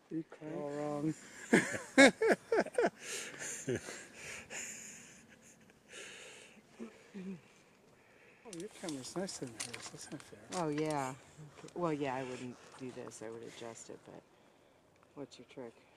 You all wrong. Oh, your camera's nicer than hers. That's not fair. Oh, yeah. Well, yeah, I wouldn't do this. I would adjust it, but what's your trick?